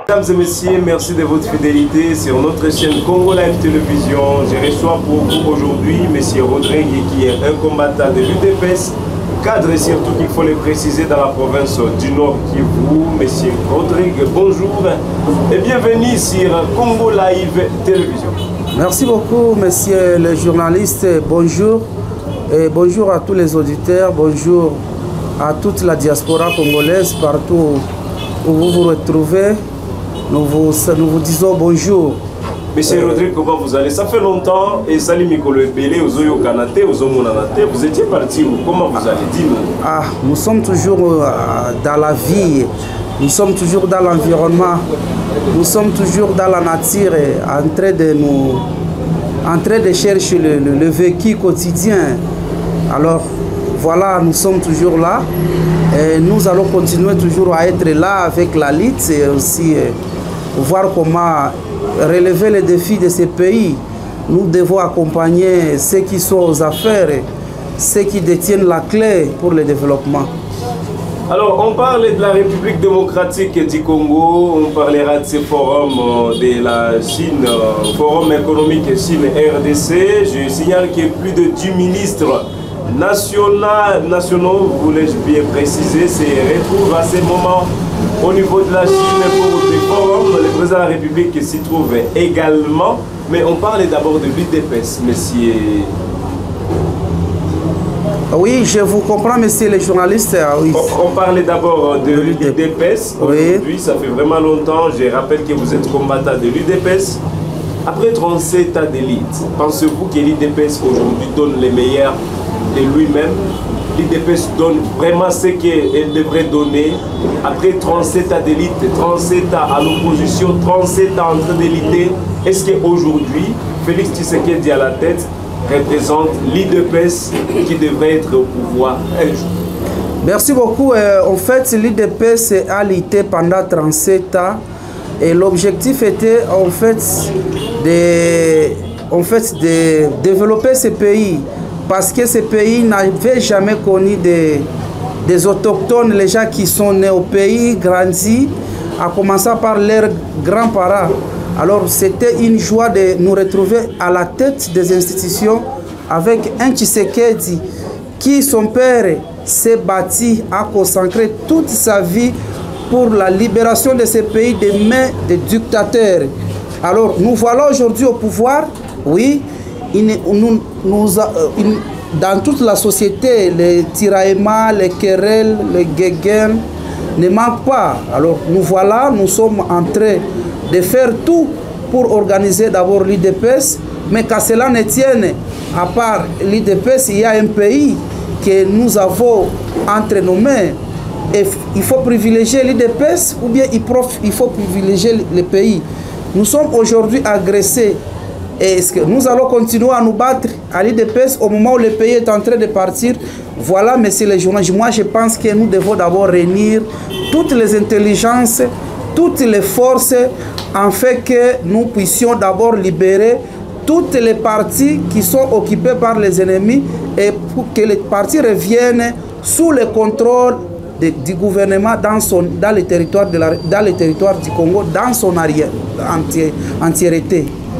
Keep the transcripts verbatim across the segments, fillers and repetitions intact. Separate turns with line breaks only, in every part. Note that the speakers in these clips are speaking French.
Mesdames et messieurs, merci de votre fidélité sur notre chaîne Congo Live Télévision. Je reçois pour vous aujourd'hui M. Rodrigue qui est un combattant de l'U D P S, cadre surtout qu'il faut le préciser dans la province du Nord Kivu. M. Rodrigue, bonjour et bienvenue sur Congo Live Télévision.
Merci beaucoup, messieurs les journalistes. Bonjour et bonjour à tous les auditeurs. Bonjour à toute la diaspora congolaise partout où vous vous retrouvez. Nous vous, nous vous disons bonjour.
Monsieur euh, Rodrigue, comment vous allez? Ça fait longtemps et Salim Mikolo Ebele, Ozoyo Kanate, Ozomonanate, vous étiez parti où? Comment vous allez? Dis-nous.
Ah, nous sommes toujours euh, dans la vie, nous sommes toujours dans l'environnement, nous sommes toujours dans la nature, en train de nous, en train de chercher le, le, le vécu quotidien. Alors, voilà, nous sommes toujours là et nous allons continuer toujours à être là avec la lutte et aussi euh, voir comment relever les défis de ces pays. Nous devons accompagner ceux qui sont aux affaires, ceux qui détiennent la clé pour le développement.
Alors, on parle de la République démocratique du Congo, on parlera de ce forum de la Chine, Forum économique Chine-R D C. Je signale qu'il y a plus de dix ministres national, nationaux, voulais-je bien préciser, se retrouvent à ce moment au niveau de la Chine pour des forums. Le président de la République s'y trouve également. Mais on parle d'abord de l'U D P S, monsieur.
Oui, je vous comprends, monsieur les journalistes. Oui.
On, on parle d'abord de l'U D P S. Aujourd'hui, oui. Ça fait vraiment longtemps. Je rappelle que vous êtes combattant de l'U D P S. Après trente-sept ans d'élite, pensez-vous que l'U D P S aujourd'hui donne les meilleurs de lui-même? L'U D P S donne vraiment ce qu'elle devrait donner après trente-sept ans d'élite, trente-sept ans à l'opposition, trente-sept ans en train d'éliter. Est-ce qu'aujourd'hui, Félix Tshisekedi à la tête représente l'U D P S qui devrait être au pouvoir un jour?
Merci beaucoup. Euh, en fait, l'U D P S a lutté pendant trente-sept ans et l'objectif était en fait de, en fait de développer ce pays. Parce que ce pays n'avait jamais connu des, des autochtones, les gens qui sont nés au pays, grandis, à commencer par leurs grands-parents. Alors c'était une joie de nous retrouver à la tête des institutions avec un Tshisekedi qui, son père, s'est bâti, a consacré toute sa vie pour la libération de ce pays des mains des dictateurs. Alors nous voilà aujourd'hui au pouvoir, oui. Il, nous, nous, il, dans toute la société, les tiraillements, les querelles, les guéguerres ne manquent pas. Alors nous voilà, nous sommes en train de faire tout pour organiser d'abord l'U D P S, mais qu'à cela ne tienne, à part l'U D P S, il y a un pays que nous avons entre nos mains. Et il faut privilégier l'U D P S ou bien il faut privilégier le pays. Nous sommes aujourd'hui agressés. Est-ce que nous allons continuer à nous battre à l'U D P S au moment où le pays est en train de partir? Voilà, messieurs les journalistes, moi je pense que nous devons d'abord réunir toutes les intelligences, toutes les forces, afin que nous puissions d'abord libérer toutes les parties qui sont occupées par les ennemis et pour que les parties reviennent sous le contrôle de, du gouvernement dans, son, dans, le territoire de la, dans le territoire du Congo, dans son arrière, entier, entièreté.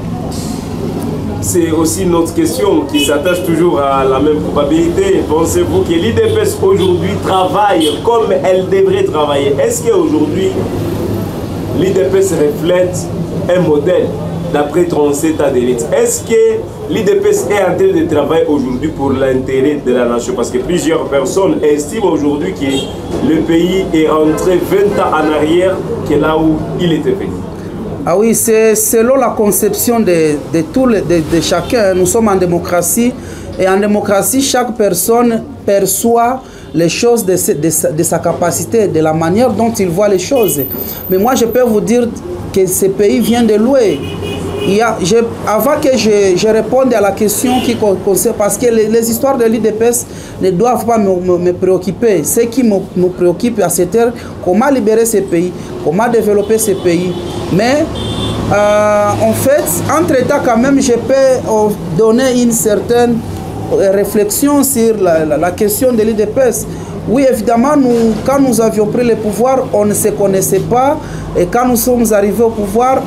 C'est aussi une autre question qui s'attache toujours à la même probabilité. Pensez-vous que l'U D P S aujourd'hui travaille comme elle devrait travailler? Est-ce qu'aujourd'hui, l'U D P S reflète un modèle d'après trente-sept ans d'élite? Est-ce que l'U D P S est en train de travailler aujourd'hui pour l'intérêt de la nation? Parce que plusieurs personnes estiment aujourd'hui que le pays est rentré vingt ans en arrière que là où il était venu.
Ah oui, c'est selon la conception de, de, tout le, de, de chacun. Nous sommes en démocratie et en démocratie, chaque personne perçoit les choses de, de, de sa capacité, de la manière dont il voit les choses. Mais moi, je peux vous dire que ce pays vient de loin. Il y a, je, avant que je, je réponde à la question qui concerne, parce que les, les histoires de l'U D P S ne doivent pas me, me, me préoccuper. Ce qui me, me préoccupe à cette heure, comment libérer ce pays, comment développer ce pays. Mais euh, en fait, entre-temps quand même, je peux donner une certaine réflexion sur la, la, la question de l'U D P S. Oui, évidemment, nous, quand nous avions pris le pouvoir, on ne se connaissait pas. Et quand nous sommes arrivés au pouvoir,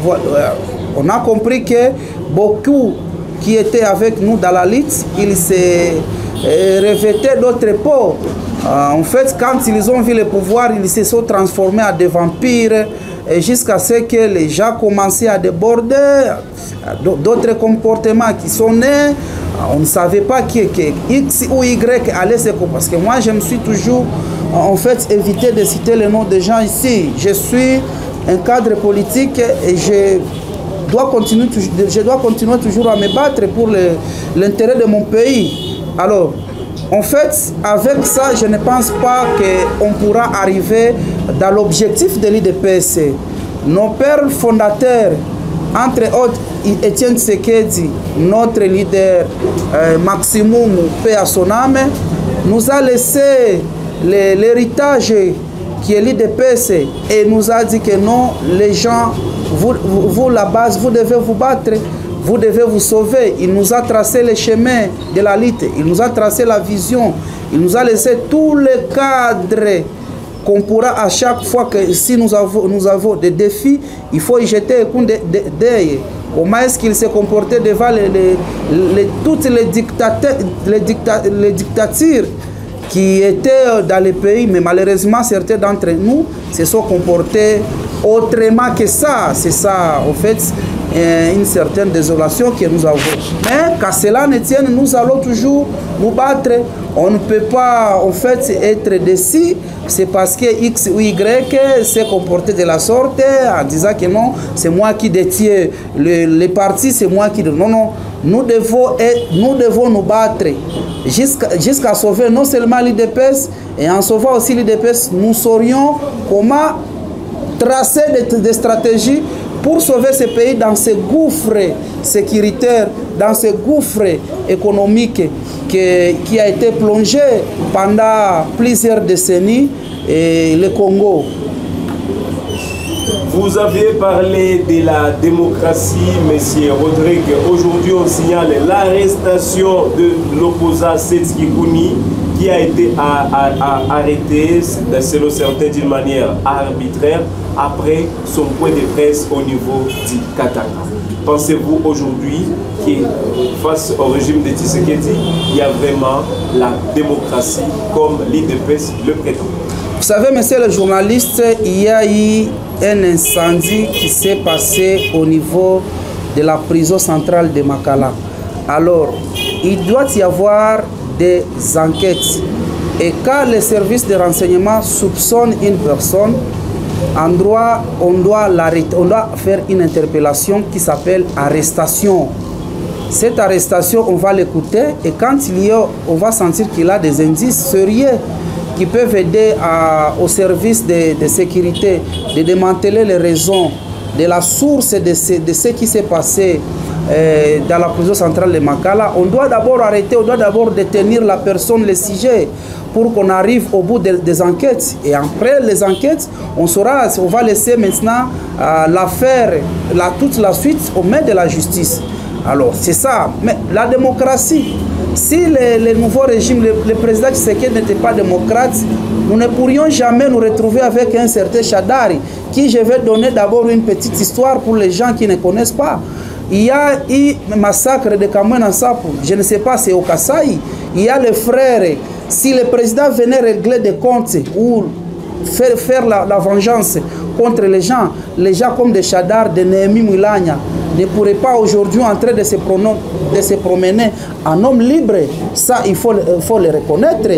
on a compris que beaucoup qui étaient avec nous dans la lutte, ils se revêtaient d'autres peaux. En fait, quand ils ont vu le pouvoir, ils se sont transformés en des vampires jusqu'à ce que les gens commençaient à déborder, d'autres comportements qui sont nés. On ne savait pas qui, qui X ou Y allait se comporter. Parce que moi, je me suis toujours, en fait, évité de citer le nom des gens ici. Je suis un cadre politique et je dois continuer, je dois continuer toujours à me battre pour l'intérêt de mon pays. Alors, en fait, avec ça, je ne pense pas qu'on pourra arriver dans l'objectif de l'I D P S. Nos pères fondateurs, entre autres, Étienne Tshisekedi, notre leader, euh, Maximum, paix à son âme, nous a laissé l'héritage qui est l'I D P S et nous a dit que non, les gens, vous, vous, vous la base, vous devez vous battre, vous devez vous sauver. Il nous a tracé le chemin de la lutte, il nous a tracé la vision, il nous a laissé tous les cadres qu'on pourra à chaque fois que si nous avons, nous avons des défis, il faut y jeter un coup d'œil. Comment est-ce qu'il s'est comporté devant les, les, les, toutes les, les, dicta, les dictatures qui étaient dans les pays, mais malheureusement certains d'entre nous se sont comportés autrement que ça. C'est ça, en fait, une certaine désolation que nous avons. Mais qu'à cela ne tienne, nous allons toujours nous battre. On ne peut pas, en fait, être déçu. C'est parce que X ou Y s'est comporté de la sorte en disant que non, c'est moi qui détiens le, les partis, c'est moi qui... Non, non, nous devons, nous, devons nous battre jusqu'à jusqu'à sauver non seulement l'I D P S, et en sauvant aussi l'I D P S, nous saurions comment tracer des, des stratégies pour sauver ce pays dans ce gouffre sécuritaire, dans ce gouffre économique qui, qui a été plongé pendant plusieurs décennies, et le Congo.
Vous avez parlé de la démocratie, M. Rodrigue. Aujourd'hui, on signale l'arrestation de l'opposant Setski Kouni, qui a été à, à, à arrêté, selon certains, d'une manière arbitraire, après son point de presse au niveau du Katanga. Pensez-vous aujourd'hui que face au régime de Tshisekedi, il y a vraiment la démocratie comme l'I D P S le prétend?
Vous savez, monsieur le journaliste, il y a eu un incendie qui s'est passé au niveau de la prison centrale de Makala. Alors, il doit y avoir des enquêtes. Et quand les services de renseignement soupçonnent une personne, en droit, on doit l'arrêter, on doit faire une interpellation qui s'appelle arrestation. Cette arrestation, on va l'écouter et quand il y a, on va sentir qu'il a des indices sérieux qui peuvent aider à, au service de, de sécurité de démanteler les raisons de la source de ce, de ce qui s'est passé euh, dans la prison centrale de Makala. On doit d'abord arrêter, on doit d'abord détenir la personne, le sujet, pour qu'on arrive au bout de, des enquêtes. Et après les enquêtes, on saura, on va laisser maintenant euh, l'affaire, la, toute la suite aux mains de la justice. Alors, c'est ça. Mais la démocratie, si le, le nouveau régime, le, le président Tshisekedi n'était pas démocrate, nous ne pourrions jamais nous retrouver avec un certain Chadari, qui, je vais donner d'abord une petite histoire pour les gens qui ne connaissent pas. Il y a eu un massacre de Kamwena Nsapu, je ne sais pas, c'est au Kasaï. Il y a les frères. Si le président venait régler des comptes ou faire, faire la, la vengeance contre les gens, les gens comme des Chadar, de Néhémie Moulania, ne pourraient pas aujourd'hui en train de se, de se promener en homme libre. Ça, il faut, il faut le reconnaître.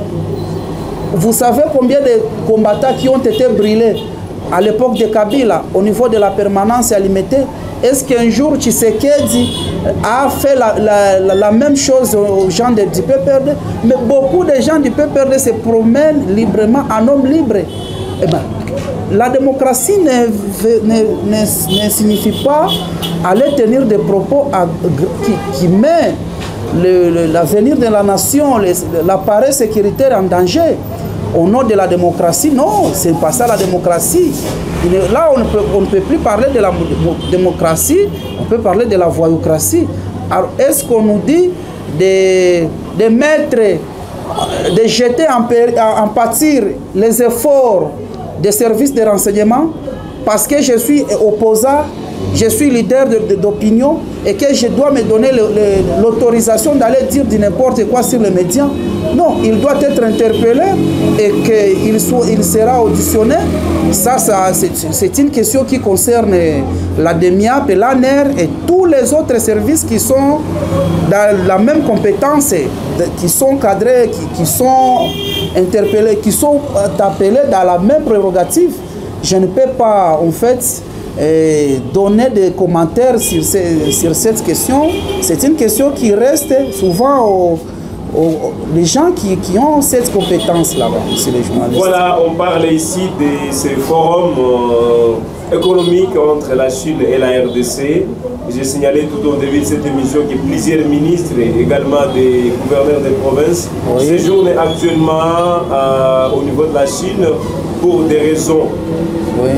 Vous savez combien de combattants qui ont été brûlés à l'époque de Kabila au niveau de la permanence alimentée? Est-ce qu'un jour Tshisekedi a fait la, la, la, la même chose aux gens du P P R D? Mais beaucoup de gens du P P R D se promènent librement en homme libre. Eh ben, la démocratie ne, ne, ne, ne signifie pas aller tenir des propos à, qui, qui met l'avenir de la nation, l'appareil sécuritaire en danger. Au nom de la démocratie, non, c'est pas ça la démocratie. Là, on ne, peut, on ne peut plus parler de la démocratie, on peut parler de la voyoucratie. Alors, est-ce qu'on nous dit de, de mettre de jeter en, en pâture les efforts des services de renseignement parce que je suis opposant, je suis leader d'opinion et que je dois me donner l'autorisation d'aller dire du n'importe quoi sur les médias. Non, il doit être interpellé et qu'il il sera auditionné. Ça, ça c'est une question qui concerne la DEMIAP, l'A N R et tous les autres services qui sont dans la même compétence, qui sont cadrés, qui, qui sont interpellés, qui sont appelés dans la même prérogative. Je ne peux pas, en fait, et donner des commentaires sur, ces, sur cette question. C'est une question qui reste souvent aux, aux les gens qui, qui ont cette compétence là-bas, c'est les journalistes.
Voilà, on parle ici de ces forums euh, économiques entre la Chine et la R D C. J'ai signalé tout au début de cette émission que plusieurs ministres et également des gouverneurs des provinces oui. séjournent actuellement euh, au niveau de la Chine pour des raisons oui.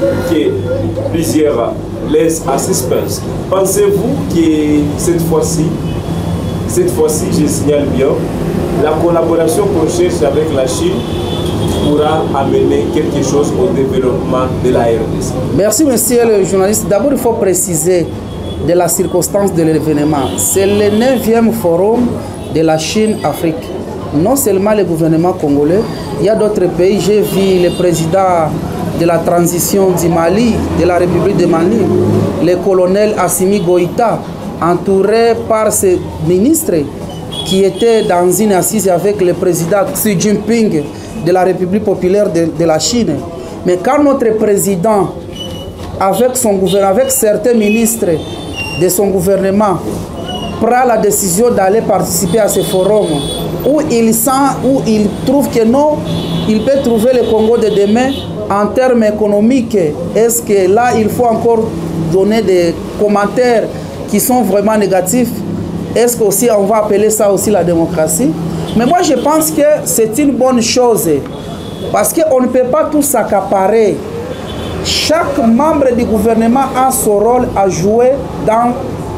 que plusieurs laissent à suspense. Pensez-vous que cette fois-ci, cette fois-ci, je signale bien, la collaboration qu'on cherche avec la Chine pourra amener quelque chose au développement de la R D C?
Merci, monsieur le journaliste. D'abord, il faut préciser de la circonstance de l'événement. C'est le neuvième forum de la Chine-Afrique. Non seulement le gouvernement congolais, il y a d'autres pays. J'ai vu le président de la transition du Mali, de la République de Mali, le colonel Assimi Goïta, entouré par ses ministres qui étaient dans une assise avec le président Xi Jinping de la République populaire de, de la Chine. Mais quand notre président, avec, son gouvernement, avec certains ministres de son gouvernement, prend la décision d'aller participer à ce forum, où il sent, où il trouve que non, il peut trouver le Congo de demain en termes économiques. Est-ce que là, il faut encore donner des commentaires qui sont vraiment négatifs? Est-ce qu'aussi on va appeler ça aussi la démocratie? Mais moi, je pense que c'est une bonne chose parce qu'on ne peut pas tout s'accaparer. Chaque membre du gouvernement a son rôle à jouer dans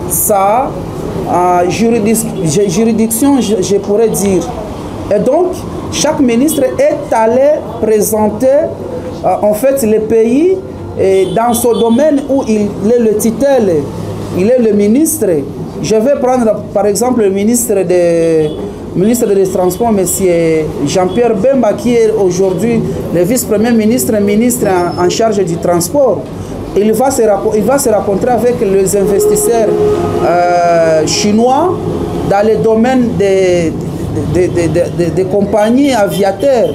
sa euh, juridiction, je, je pourrais dire. Et donc, chaque ministre est allé présenter euh, en fait le pays et dans son domaine où il est le titel, il est le ministre. Je vais prendre par exemple le ministre des ministre des Transports, M. Jean-Pierre Bemba, qui est aujourd'hui le vice-premier ministre, ministre en, en charge du transport. Il va se, il va se rencontrer avec les investisseurs euh, chinois dans le domaine des, des, des, des, des compagnies aviateurs.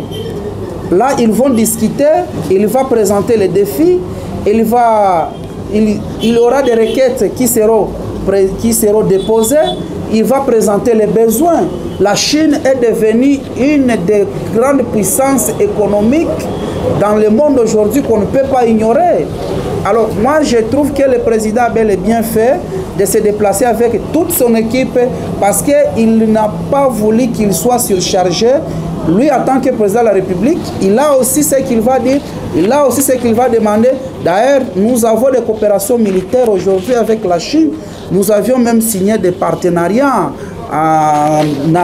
Là, ils vont discuter, il va présenter les défis, il, va, il, il aura des requêtes qui seront, qui seront déposées, il va présenter les besoins. La Chine est devenue une des grandes puissances économiques dans le monde aujourd'hui qu'on ne peut pas ignorer. Alors moi je trouve que le président a bel et bien fait de se déplacer avec toute son équipe parce qu'il n'a pas voulu qu'il soit surchargé. Lui, en tant que président de la République, il a aussi ce qu'il va dire, il a aussi ce qu'il va demander. D'ailleurs, nous avons des coopérations militaires aujourd'hui avec la Chine. Nous avions même signé des partenariats en,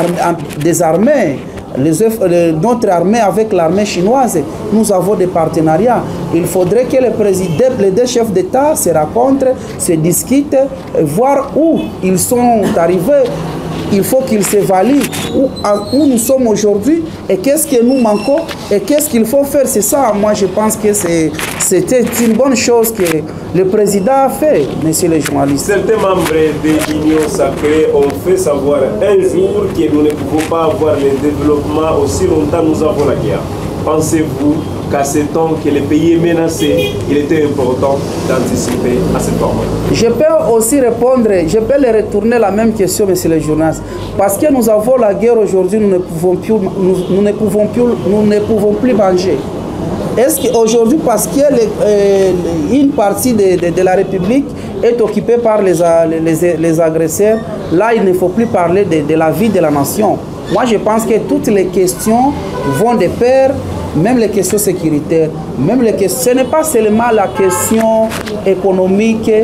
en, des armées. Les, les, notre armée avec l'armée chinoise, nous avons des partenariats. Il faudrait que les, présidents, les deux chefs d'État se rencontrent, se discutent, voir où ils sont arrivés. Il faut qu'ils s'évaluent où, où nous sommes aujourd'hui et qu'est-ce que nous manquons et qu'est-ce qu'il faut faire. C'est ça, moi je pense que c'était une bonne chose que le président a fait, messieurs les journalistes.
Certains membres de l'Union sacrée ont fait savoir un jour que nous ne pouvons pas avoir le développement aussi longtemps nous avons la guerre. Pensez-vous qu'à ce temps que le pays est menacé, il était important d'anticiper à cette forme?
Je peux aussi répondre, je peux les retourner la même question, monsieur le journaliste. Parce que nous avons la guerre aujourd'hui, nous ne pouvons plus, nous, nous ne pouvons plus, nous ne pouvons plus manger. Est-ce qu'aujourd'hui, parce que les, euh, une partie de, de, de la République est occupée par les, les, les agresseurs, là, il ne faut plus parler de, de la vie de la nation. Moi, je pense que toutes les questions vont de pair, même les questions sécuritaires, même les questions. Ce n'est pas seulement la question économique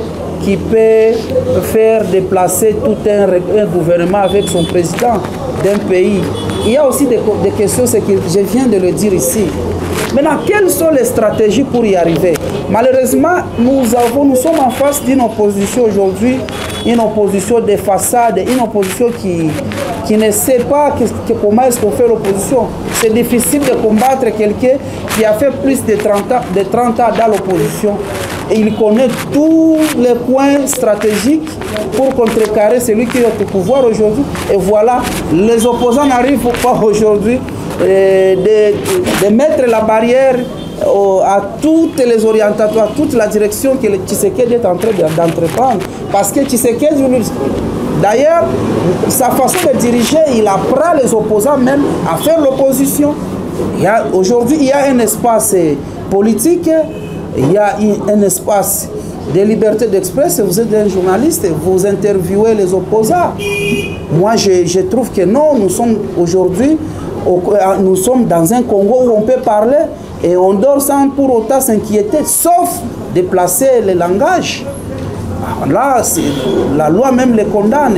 qui peut faire déplacer tout un, un gouvernement avec son président d'un pays. Il y a aussi des, des questions, c'est que je viens de le dire ici. Maintenant, quelles sont les stratégies pour y arriver? Malheureusement, nous, avons, nous sommes en face d'une opposition aujourd'hui, une opposition de façade, une opposition qui, qui ne sait pas que, que, comment est-ce qu'on fait l'opposition. C'est difficile de combattre quelqu'un qui a fait plus de trente ans, de trente ans dans l'opposition. Et il connaît tous les points stratégiques pour contrecarrer celui qui est au pouvoir aujourd'hui. Et voilà, les opposants n'arrivent pas aujourd'hui euh, de, de mettre la barrière euh, à toutes les orientations, à toute la direction que Tshisekedi est en train d'entreprendre. Parce que Tshisekedi, d'ailleurs, sa façon de diriger, il apprend les opposants même à faire l'opposition. Aujourd'hui, il y a un espace politique, il y a un espace de liberté d'expression. Vous êtes un journaliste, vous interviewez les opposants. Moi, je, je trouve que non, nous sommes aujourd'hui, nous sommes dans un Congo où on peut parler et on dort sans pour autant s'inquiéter, sauf déplacer le langage. Là, la loi même les condamne.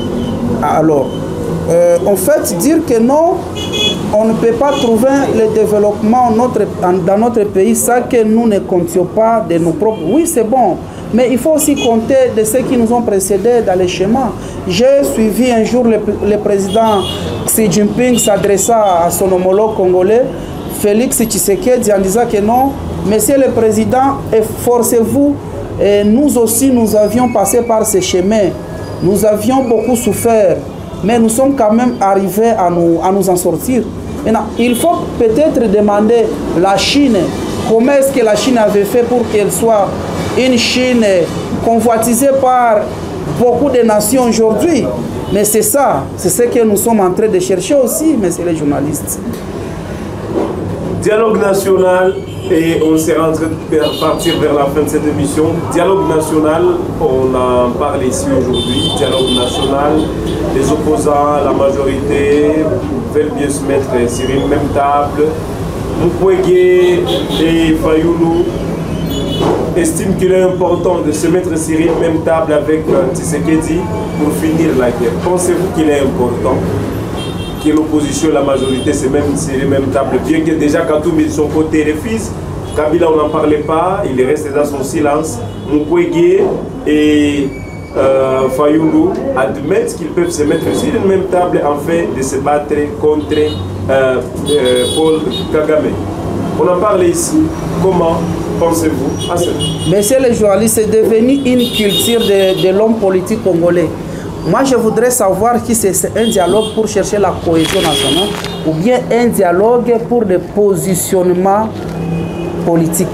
Alors, euh, en fait, dire que non, on ne peut pas trouver le développement notre, dans notre pays sans que nous ne comptions pas de nos propres... Oui, c'est bon, mais il faut aussi compter de ceux qui nous ont précédés dans les schémas. J'ai suivi un jour le, le président Xi Jinping s'adressant à son homologue congolais, Félix Tshisekedi, en disant que non, monsieur le président, efforcez-vous. Et nous aussi, nous avions passé par ces chemins. Nous avions beaucoup souffert, mais nous sommes quand même arrivés à nous, à nous en sortir. Maintenant, il faut peut-être demander la Chine, comment est-ce que la Chine avait fait pour qu'elle soit une Chine convoitisée par beaucoup de nations aujourd'hui. Mais c'est ça, c'est ce que nous sommes en train de chercher aussi, messieurs les journalistes.
Dialogue national, et on s'est en train de partir vers la fin de cette émission. Dialogue national, on en parle ici aujourd'hui. Dialogue national, les opposants, la majorité veulent bien se mettre sur une même table. Mukwege et Fayulu estiment qu'il est important de se mettre sur une même table avec Tshisekedi pour finir la guerre. Pensez-vous qu'il est important que l'opposition et la majorité se mettent sur les mêmes tables, bien que déjà Katumbi de son côté refuse, Kabila on n'en parlait pas, il est resté dans son silence, Mukwege et euh, Fayulu admettent qu'ils peuvent se mettre sur une même table afin de se battre contre euh, euh, Paul Kagame. On en parle ici, comment pensez-vous à ça?
Monsieur le journaliste, c'est devenu une culture de, de l'homme politique congolais. Moi, je voudrais savoir si c'est un dialogue pour chercher la cohésion nationale ou bien un dialogue pour des positionnements politiques.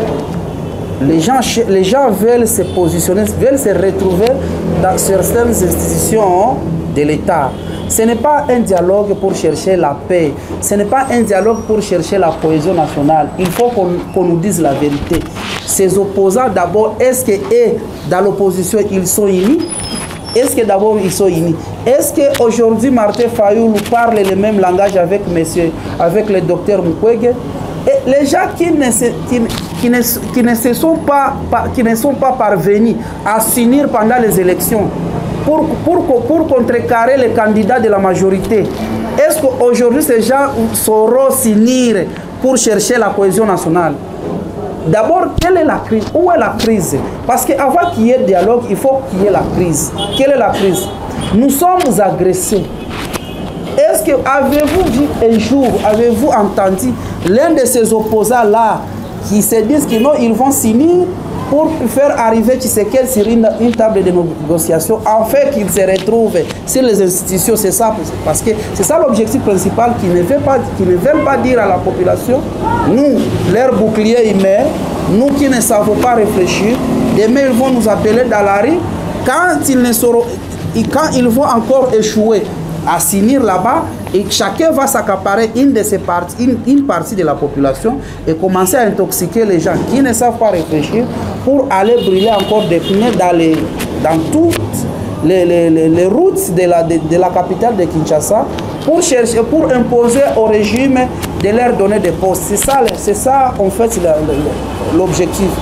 Les gens, les gens veulent se positionner, veulent se retrouver dans certaines institutions de l'État. Ce n'est pas un dialogue pour chercher la paix, ce n'est pas un dialogue pour chercher la cohésion nationale. Il faut qu'on qu'on nous dise la vérité. Ces opposants, d'abord, est-ce que eux, dans l'opposition, ils sont unis? Est-ce que d'abord ils sont unis? Est-ce qu'aujourd'hui Martin Fayulu parle le même langage avec monsieur, avec le docteur Mukwege? Et les gens qui ne, se, qui, qui, ne, qui, ne se sont pas, pas, qui ne sont pas parvenus à s'unir pendant les élections pour, pour, pour contrecarrer les candidats de la majorité, est-ce qu'aujourd'hui ces gens sauront s'unir pour chercher la cohésion nationale? D'abord, quelle est la crise? Où est la crise? Parce qu'avant qu'il y ait dialogue, il faut qu'il y ait la crise. Quelle est la crise? Nous sommes agressés. Est-ce que avez-vous vu un jour, avez-vous entendu l'un de ces opposants-là qui se disent que non, ils vont s'unir pour faire arriver Tshisekedi sur une, une table de négociation, en fait qu'ils se retrouvent sur les institutions? C'est ça, parce que c'est ça l'objectif principal, qu'ils ne veulent pas, qu'ils ne veulent pas dire à la population, nous, leur bouclier humain, nous qui ne savons pas réfléchir, demain ils vont nous appeler dans la rue, quand ils, ne seront, quand ils vont encore échouer à s'unir là-bas, et chacun va s'accaparer une de ces parties, une, une partie de la population et commencer à intoxiquer les gens qui ne savent pas réfléchir pour aller brûler encore des pneus dans, les, dans toutes les, les, les, les routes de la, de, de la capitale de Kinshasa pour chercher, pour imposer au régime de leur donner des postes. C'est ça, c'est ça en fait l'objectif.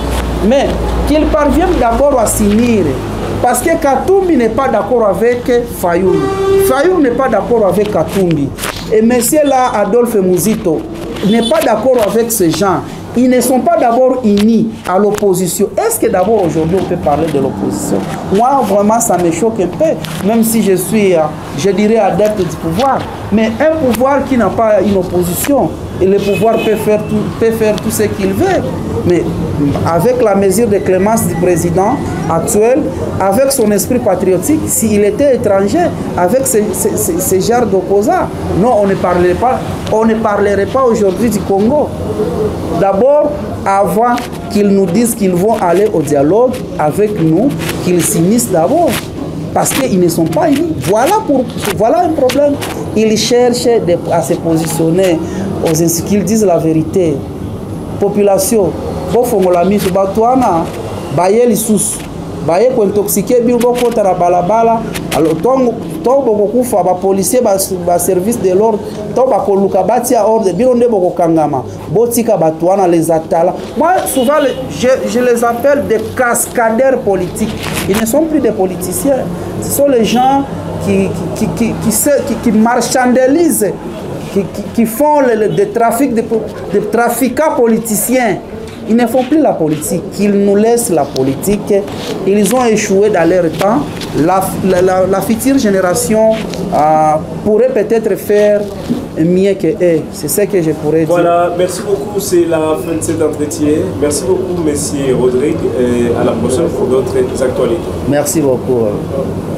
Mais qu'ils parviennent d'abord à s'unir. Parce que Katumbi n'est pas d'accord avec Fayoum. Fayoum n'est pas d'accord avec Katumbi. Et monsieur là, Adolphe Muzito, n'est pas d'accord avec ces gens. Ils ne sont pas d'abord unis à l'opposition. Est-ce que d'abord aujourd'hui on peut parler de l'opposition? Moi vraiment ça me choque un peu, même si je suis, je dirais, adepte du pouvoir. Mais un pouvoir qui n'a pas une opposition, et le pouvoir peut faire tout, peut faire tout ce qu'il veut. Mais avec la mesure de clémence du président actuel, avec son esprit patriotique, s'il était étranger, avec ce, ce, ce, ce genre d'opposants, non, on ne parlerait pas, on ne parlerait pas aujourd'hui du Congo. D'abord, avant qu'ils nous disent qu'ils vont aller au dialogue avec nous, qu'ils s'unissent d'abord. Parce qu'ils ne sont pas unis. Voilà, pour, voilà un problème. Ils cherchent de, à se positionner, aux, qu'ils disent la vérité. Population, bofongola miso batwana, baye lisusu, baye ko intoxiqué bi boko tara balabala, alors tongo tongo boko fa ba policier ba, ba service de l'ordre, to ba ko luka batia ordre, bi onde boko kangama, botika batwana les atala. Moi souvent je, je les appelle des cascadeurs politiques. Ils ne sont plus des politiciens. Ce sont les gens qui qui qui qui, qui, qui, qui marchandisent. Qui, qui, qui font le, le, des trafics, des, des trafiquants politiciens. Ils ne font plus la politique, ils nous laissent la politique. Ils ont échoué dans leur temps. La, la, la, la future génération euh, pourrait peut-être faire mieux que eux. C'est ce que je pourrais
voilà, dire.
Voilà,
merci beaucoup. C'est la fin de cet entretien. Merci beaucoup, monsieur Rodrigue. Et à la prochaine pour d'autres actualités.
Merci beaucoup.